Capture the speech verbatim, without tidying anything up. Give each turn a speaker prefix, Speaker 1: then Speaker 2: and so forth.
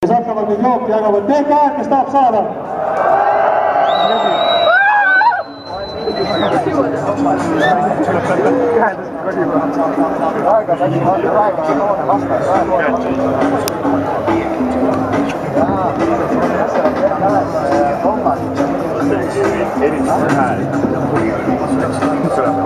Speaker 1: kes hakkavad nüüd jooki jagavad. Tehke aeg, kes tahab saada.
Speaker 2: Erinev hääl.